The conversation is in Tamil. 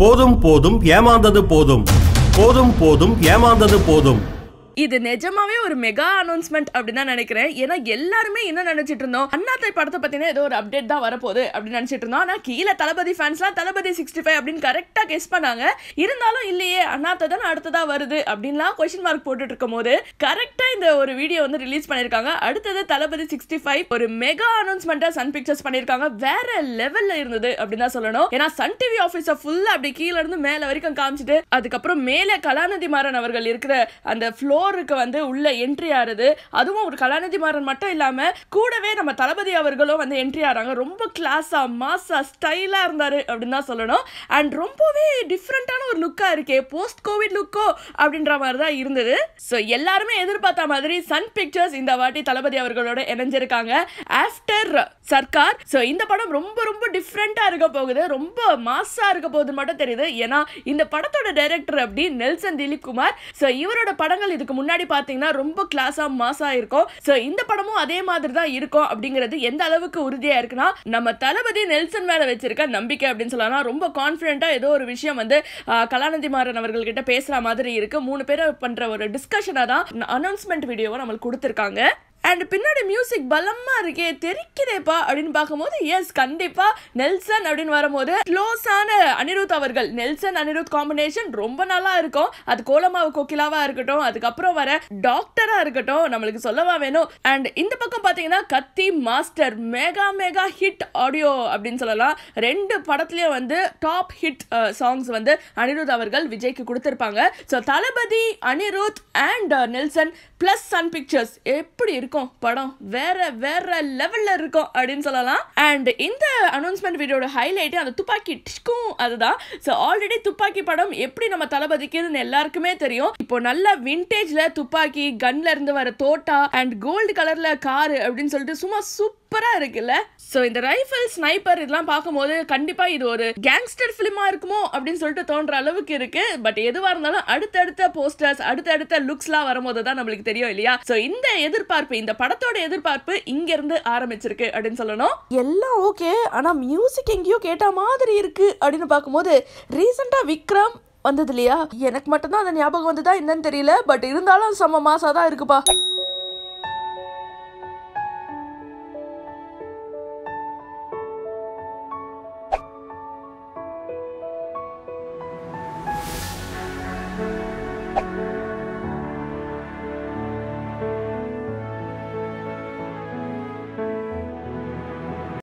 போதும் போதும் ஏமாந்தது போதும் போதும் போதும் ஏமாந்தது போதும். இது நிஜமாவே ஒரு மெகா அனௌன்ஸ்மெண்ட் அப்படின்னு தான் நினைக்கிறேன். ஏன்னா எல்லாருமே என்ன நினைச்சிட்டு இருந்தோம், அண்ணாத்தை படத்தை பத்தின ஏதோ ஒரு அப்டேட் தான் வரப்போகுது அப்படின்னு நினைச்சிட்டு இருந்தோம். ஆனா கீழே தளபதி ஃபேன்ஸ்லாம் தளபதி 65 அப்படின்னு கரெக்டா கெஸ் பண்ணாங்க. இருந்தாலும் இல்லையே அண்ணாத்தை தான் அடுத்ததா வருது அப்படின்லாம் கொஸ்டின் மார்க் போட்டுட்டு இருக்கும் போது கரெக்டா இந்த ஒரு வீடியோ வந்து ரிலீஸ் பண்ணிருக்காங்க. அடுத்தது தளபதி 65 ஒரு மெகா அனௌன்ஸ்மெண்டா சன் பிக்சர்ஸ் பண்ணிருக்காங்க. வேற லெவல்ல இருந்தது அப்படின்னு தான் சொல்லணும். ஏன்னா சன் டிவி ஆபீஸ ஃபுல்லா அப்படி கீழ இருந்து மேல வரைக்கும் காமிச்சிட்டு அதுக்கப்புறம் மேலே கலாநிதி மாறன் அவர்கள் இருக்கிற அந்த ஃப்ளோருக்கு வந்து உள்ள என்ட்ரி ஆறுது. அதுவும் ஒரு கலாநிதி மாறன் மட்டும் இல்லாம கூடவே நம்ம தளபதி அவர்களும் வந்து என்ட்ரி ஆறாங்க. ரொம்ப கிளாஸா மாஸா ஸ்டைலா இருந்தாரு அப்படின்னு தான் சொல்லணும். அண்ட் ரொம்பவே டிஃப்ரெண்டான ஒரு லுக்கா இருக்கே, போஸ்ட் கோவிட் லுக்கோ அப்படின்ற மாதிரி தான் இருந்தது. ஸோ எல்லாருமே எதிர்பார்த்த மாதிரி சன் பிக்சர்ஸ் இந்த வாட்டி தளபதி அவர்களோட இணைஞ்சிருக்காங்க ஆஃப்டர் சர்க்கார். ஸோ இந்த படம் ரொம்ப ரொம்ப டிஃப்ரெண்டா இருக்க போகுது, ரொம்ப மாஸா இருக்க போகுது மட்டும் தெரியுது. ஏன்னா இந்த படத்தோட டைரக்டர் அப்படி நெல்சன் திலீப் குமார். ஸோ இவரோட படங்கள் இதுக்கு முன்னாடி பாத்தீங்கன்னா ரொம்ப கிளாஸா மாஸா இருக்கும். சோ இந்த படமும் அதே மாதிரி தான் இருக்கும் அப்படிங்கிறது எந்த அளவுக்கு உறுதியா இருக்குன்னா நம்ம தளபதி நெல்சன் மேல வச்சிருக்க நம்பிக்கை அப்படின்னு சொல்லலாம். ரொம்ப கான்ஃபிடென்ட்டா ஏதோ ஒரு விஷயம் வந்து கலாநிதி மாறன் அவர்கள் கிட்ட பேசுற மாதிரி இருக்கு. 3 பேர் பண்ற ஒரு டிஸ்கஷனா தான் அனௌன்ஸ்மெண்ட் வீடியோவை நம்மளுக்கு கொடுத்திருக்காங்க. அண்ட் பின்னாடி மியூசிக் பலமா இருக்கே, தெரிக்கிறேப்பா அப்படின்னு பார்க்கும்போது எஸ் கண்டிப்பா நெல்சன் அப்படின்னு வரும்போது க்ளோஸான அனிருத் அவர்கள், நெல்சன் அனிருத் காம்பினேஷன் ரொம்ப நல்லா இருக்கும். அது கோலமாவு கோகிலாவா இருக்கட்டும், அதுக்கப்புறம் வர டாக்டரா இருக்கட்டும், நம்மளுக்கு சொல்லவா வேணும். அண்ட் இந்த பக்கம் பாத்தீங்கன்னா Kaththi master mega mega hit audio அப்படின்னு சொல்லலாம். 2 படத்துலயும் வந்து டாப் ஹிட் சாங்ஸ் வந்து அனிருத் அவர்கள் விஜய்க்கு கொடுத்திருப்பாங்க. So Thalapathy Anirudh and Nelson plus Sun Pictures எப்படி இருக்கும் படம், வேற வேற லெவல்ல இருக்கும் அப்படின்னு சொல்லலாம். அண்ட் இந்த அனௌன்ஸ்மெண்ட் வீடியோட ஹைலைட் அந்த துப்பாக்கி டிஷ்கும் அதுதான். ஸோ ஆல்ரெடி துப்பாக்கி படம் எப்படி நம்ம தளபதிக்குன்னு எல்லாருக்குமே தெரியும். இப்போ நல்ல விண்டேஜ்ல துப்பாக்கி, கன்ல இருந்து வர தோட்டா அண்ட் கோல்டு கலர்ல காரு அப்படின்னு சொல்லிட்டு சும்மா சூப்பரா இருக்குல்ல. ஸோ இந்த ரைஃபிள் ஸ்னைப்பர் இதெல்லாம் பார்க்கும்போது கண்டிப்பா இது ஒரு கேங்ஸ்டர் பிலிமா இருக்குமோ அப்படின்னு சொல்லிட்டு தோன்ற அளவுக்கு இருக்கு. பட் எதுவா இருந்தாலும் அடுத்தடுத்த போஸ்டர்ஸ், அடுத்தடுத்த லுக்ஸ்லாம் வரும்போது தான் நம்மளுக்கு தெரியும் இல்லையா. ஸோ இந்த எதிர்பார்ப்பு, இந்த படத்தோட எதிர்பார்ப்பு இங்க இருந்து ஆரம்பிச்சிருக்கு அப்படின்னு சொல்லணும். எல்லாம் ஓகே, ஆனா மியூசிக் எங்கேயோ கேட்ட மாதிரி இருக்கு அப்படின்னு பார்க்கும்போது ரீசெண்டா விக்ரம் வந்தது இல்லையா, எனக்கு மட்டும்தான் அந்த ஞாபகம் வந்துதான் என்னன்னு தெரியல. பட் இருந்தாலும் செம்ம மாசா தான் இருக்குப்பா.